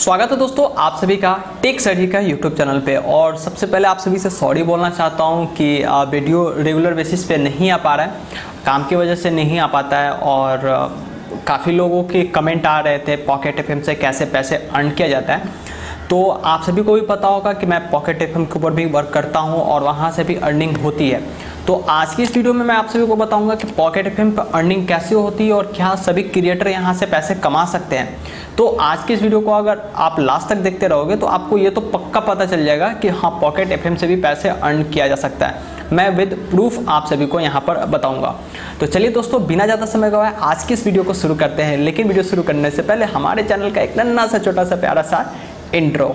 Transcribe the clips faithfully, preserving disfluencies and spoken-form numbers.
स्वागत है दोस्तों आप सभी का टेक्सर्ग का यूट्यूब चैनल पे। और सबसे पहले आप सभी से सॉरी बोलना चाहता हूँ कि वीडियो रेगुलर बेसिस पे नहीं आ पा रहा है, काम की वजह से नहीं आ पाता है। और काफ़ी लोगों के कमेंट आ रहे थे पॉकेट एफएम से कैसे पैसे अर्न किया जाता है। तो आप सभी को भी पता होगा कि मैं पॉकेट एफएम के ऊपर भी वर्क करता हूँ और वहाँ से भी अर्निंग होती है। तो आज की इस वीडियो में मैं आप सभी को बताऊंगा कि पॉकेट एफएम पर अर्निंग कैसे होती है और क्या सभी क्रिएटर यहाँ से पैसे कमा सकते हैं। तो आज की इस वीडियो को अगर आप लास्ट तक देखते रहोगे तो आपको ये तो पक्का पता चल जाएगा कि हाँ, पॉकेट एफएम से भी पैसे अर्न किया जा सकता है। मैं विद प्रूफ आप सभी को यहाँ पर बताऊंगा। तो चलिए दोस्तों, बिना ज़्यादा समय गवाए आज की इस वीडियो को शुरू करते हैं। लेकिन वीडियो शुरू करने से पहले हमारे चैनल का एक नन्हा सा छोटा सा प्यारा सा इंट्रो।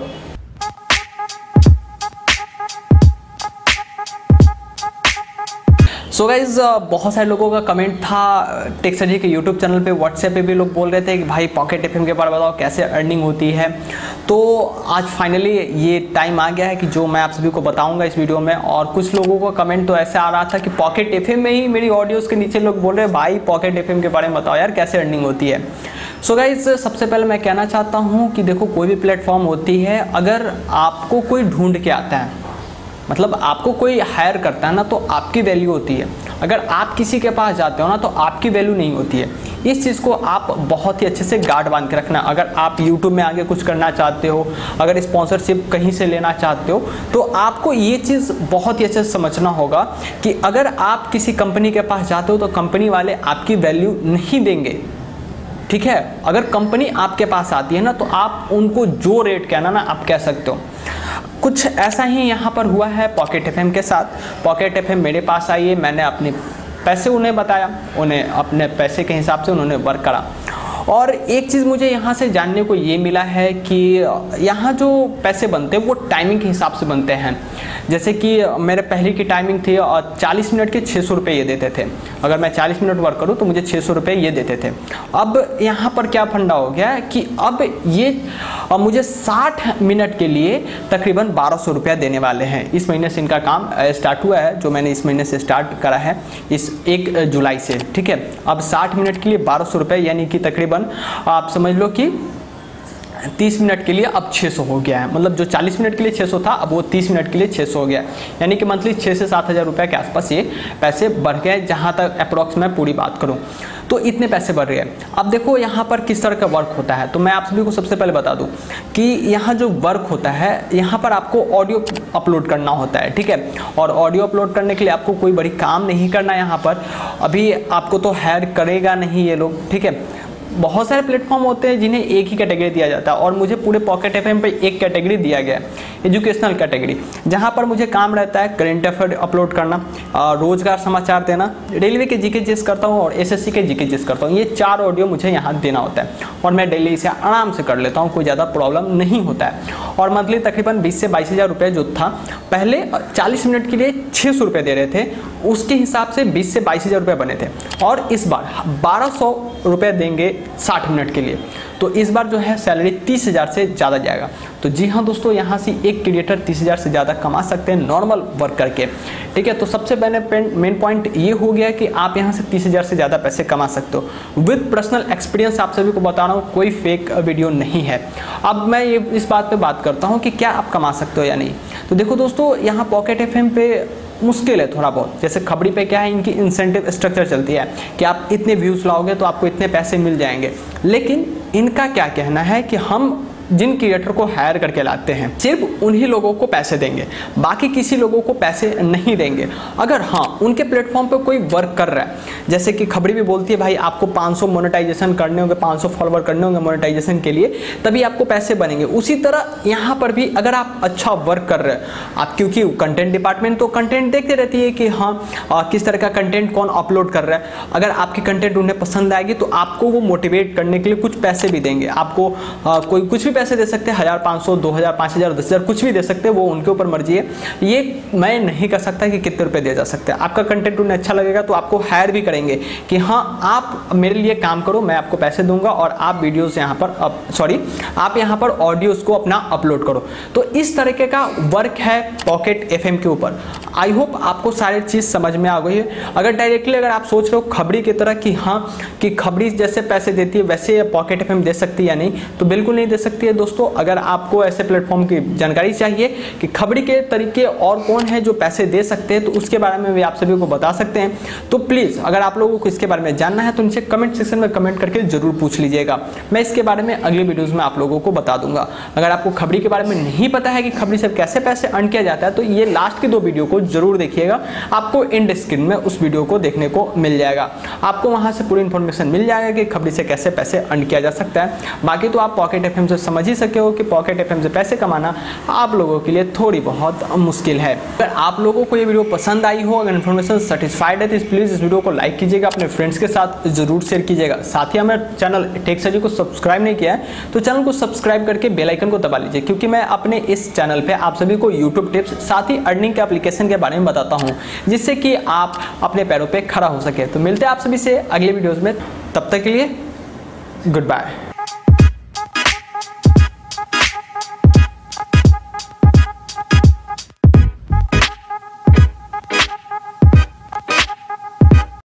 सो so गाइज, बहुत सारे लोगों का कमेंट था टेक्सर्ग के यूट्यूब चैनल पे, व्हाट्सएप पे भी लोग बोल रहे थे कि भाई पॉकेट एफएम के बारे में बताओ कैसे अर्निंग होती है। तो आज फाइनली ये टाइम आ गया है कि जो मैं आप सभी को बताऊंगा इस वीडियो में। और कुछ लोगों का कमेंट तो ऐसे आ रहा था कि पॉकेट एफएम में ही मेरी ऑडियोज़ के नीचे लोग बोल रहे हैं भाई पॉकेट एफएम के बारे में बताओ यार कैसे अर्निंग होती है। सो so गाइज, सबसे पहले मैं कहना चाहता हूँ कि देखो, कोई भी प्लेटफॉर्म होती है, अगर आपको कोई ढूंढ के आता है, मतलब आपको कोई हायर करता है ना, तो आपकी वैल्यू होती है। अगर आप किसी के पास जाते हो ना तो आपकी वैल्यू नहीं होती है। इस चीज़ को आप बहुत ही अच्छे से गार्ड बांध के रखना। अगर आप यूट्यूब में आगे कुछ करना चाहते हो, अगर स्पॉन्सरशिप कहीं से लेना चाहते हो, तो आपको ये चीज़ बहुत ही अच्छे से समझना होगा कि अगर आप किसी कंपनी के पास जाते हो तो कंपनी वाले आपकी वैल्यू नहीं देंगे, ठीक है। अगर कंपनी आपके पास आती है ना तो आप उनको जो रेट कहना ना आप कह सकते हो। कुछ ऐसा ही यहाँ पर हुआ है पॉकेट एफएम के साथ। पॉकेट एफएम मेरे पास आई है, मैंने अपने पैसे उन्हें बताया, उन्हें अपने पैसे के हिसाब से उन्होंने वर्क करा। और एक चीज़ मुझे यहाँ से जानने को ये मिला है कि यहाँ जो पैसे बनते हैं वो टाइमिंग के हिसाब से बनते हैं। जैसे कि मेरे पहले की टाइमिंग थी और चालीस मिनट के छः सौ रुपये ये देते थे। अगर मैं चालीस मिनट वर्क करूँ तो मुझे छः सौ रुपये ये देते थे। अब यहाँ पर क्या फंडा हो गया है कि अब ये अब मुझे साठ मिनट के लिए तकरीबन बारह सौ रुपया देने वाले हैं। इस महीने से इनका काम स्टार्ट हुआ है, जो मैंने इस महीने से स्टार्ट करा है इस एक जुलाई से, ठीक है। अब साठ मिनट के लिए बारह सौ रुपये, यानी कि तकरीबन आप समझ लो कि तीस मिनट के लिए अब छः सौ हो गया है। मतलब जो चालीस मिनट के लिए छः सौ था अब वो तीस मिनट के लिए छः सौ हो गया, यानी कि मंथली छः से सात हज़ार रुपये के आसपास ये पैसे बढ़ गए। जहाँ तक अप्रोक्स मैं पूरी बात करूँ तो इतने पैसे बढ़ रहे हैं। अब देखो यहाँ पर किस तरह का वर्क होता है, तो मैं आप सभी को सबसे पहले बता दूँ कि यहाँ जो वर्क होता है, यहाँ पर आपको ऑडियो अपलोड करना होता है, ठीक है। और ऑडियो अपलोड करने के लिए आपको कोई बड़ी काम नहीं करना है। यहाँ पर अभी आपको तो हायर करेगा नहीं ये लोग, ठीक है। बहुत सारे प्लेटफॉर्म होते हैं जिन्हें एक ही कैटेगरी दिया जाता है, और मुझे पूरे पॉकेट एफएम पे एक कैटेगरी दिया गया है, एजुकेशनल कैटेगरी, जहां पर मुझे काम रहता है करंट अफेयर अपलोड करना, रोजगार समाचार देना, रेलवे के जीके जिस करता हूं और एसएससी के जीके जिस करता हूं। ये चार ऑडियो मुझे यहाँ देना होता है और मैं डेली इसे आराम से कर लेता हूँ, कोई ज़्यादा प्रॉब्लम नहीं होता है। और मंथली तकरीबन बीस से बाईस हज़ार रुपये जो था, पहले चालीस मिनट के लिए छः सौ रुपये दे रहे थे, उसके हिसाब से बीस से बाईस हज़ार रुपये बने थे। और इस बार बारह सौ रुपये देंगे साठ मिनट के लिए, तो इस बार जो है सैलरी तीस हज़ार से ज़्यादा जाएगा। तो जी हाँ दोस्तों, यहाँ से एक क्रिएटर तीस हज़ार से ज़्यादा कमा सकते हैं नॉर्मल वर्क करके, ठीक है। तो सबसे पहले मेन पॉइंट ये हो गया कि आप यहाँ से तीस हज़ार से ज़्यादा पैसे कमा सकते हो। विद पर्सनल एक्सपीरियंस आप सभी को बता रहा हूँ, कोई फेक वीडियो नहीं है। अब मैं ये इस बात पर बात करता हूँ कि क्या आप कमा सकते हो या नहीं। तो देखो दोस्तों, यहाँ पॉकेट एफएम पे मुश्किल है थोड़ा बहुत। जैसे खबरी पे क्या है, इनकी इंसेंटिव स्ट्रक्चर चलती है कि आप इतने व्यूज़ लाओगे तो आपको इतने पैसे मिल जाएंगे। लेकिन इनका क्या कहना है कि हम जिन क्रिएटर को हायर करके लाते हैं सिर्फ उन्हीं लोगों को पैसे देंगे, बाकी किसी लोगों को पैसे नहीं देंगे। अगर हाँ उनके प्लेटफॉर्म पे कोई वर्क कर रहा है, जैसे कि खबरी भी बोलती है भाई आपको पाँच सौ मोनेटाइजेशन करने होंगे, पाँच सौ फॉलोवर करने होंगे मोनेटाइजेशन के लिए, तभी आपको पैसे बनेंगे। उसी तरह यहाँ पर भी अगर आप अच्छा वर्क कर रहे हैं, आप क्योंकि कंटेंट डिपार्टमेंट तो कंटेंट देखते रहती है कि हाँ आ, किस तरह का कंटेंट कौन अपलोड कर रहा है। अगर आपकी कंटेंट उन्हें पसंद आएगी तो आपको वो मोटिवेट करने के लिए कुछ पैसे भी देंगे। आपको आ, कोई कुछ भी पैसे दे सकते हैं, हज़ार, पाँच सौ, दो हज़ार, पाँच हज़ार, दस हज़ार, कुछ भी दे सकते हैं, वो उनके ऊपर मर्जी है। ये मैं नहीं कर सकता कि कितने रुपए दे जा सकते हैं। आपका कंटेंट उन्हें अच्छा लगेगा तो आपको हायर भी करेंगे कि हाँ आप मेरे लिए काम करो, मैं आपको पैसे दूंगा और आप वीडियोस यहाँ पर सॉरी आप यहाँ पर ऑडियोस को अपना अपलोड करो। तो इस तरीके का वर्क है पॉकेट एफएम के ऊपर। आई होप आपको सारी चीज़ समझ में आ गई है। अगर डायरेक्टली अगर आप सोच रहे हो खबरी की तरह कि हाँ कि खबरी जैसे पैसे देती है वैसे पॉकेट एफएम दे सकती है या नहीं, तो बिल्कुल नहीं दे सकती। है दोस्तों। अगर आपको ऐसे प्लेटफॉर्म की जानकारी चाहिए कि खबरी के तरीके और कौन है जो पैसे दे सकते हैं, तो उसके बारे में भी आप सभी को बता सकते हैं। तो प्लीज़ अगर आप लोगों को इसके बारे में जानना है तो नीचे कमेंट सेक्शन में कमेंट करके जरूर पूछ लीजिएगा। मैं इसके बारे में अगली वीडियोज़ में आप लोगों को बता दूंगा। अगर आपको खबरी के बारे में नहीं पता है कि खबरी से कैसे पैसे अर्न किया जाता है, तो ये लास्ट की दो वीडियो को जरूर देखिएगा, आपको एंड स्क्रीन में उस वीडियो को देखने को मिल जाएगा। आपको वहां से पूरी इन्फॉर्मेशन मिल जाएगा कि खबरी से कैसे पैसे अर्न किया जा सकता है। बाकी तो आप पॉकेट एफएम से समझ ही सके हो कि पॉकेट एफएम से पैसे कमाना आप लोगों के लिए थोड़ी बहुत मुश्किल है। अगर आप लोगों को ये वीडियो पसंद आई हो, अगर इन्फॉर्मेशन सेटिस्फाइड है, तो प्लीज़ इस वीडियो को लाइक कीजिएगा, अपने फ्रेंड्स के साथ जरूर शेयर कीजिएगा। साथ ही हमारे चैनल टेक्सर्ग को सब्सक्राइब नहीं किया है तो चैनल को सब्सक्राइब करके बेल आइकन को दबा लीजिए, क्योंकि मैं अपने इस चैनल पे आप सभी को यूट्यूब टिप्स साथ ही अर्निंग के एप्लीकेशन के बारे में बताता हूँ, जिससे कि आप अपने पैरों पे खड़ा हो सके। तो मिलते हैं आप सभी से अगले वीडियोस में, तब तक के लिए गुड बाय।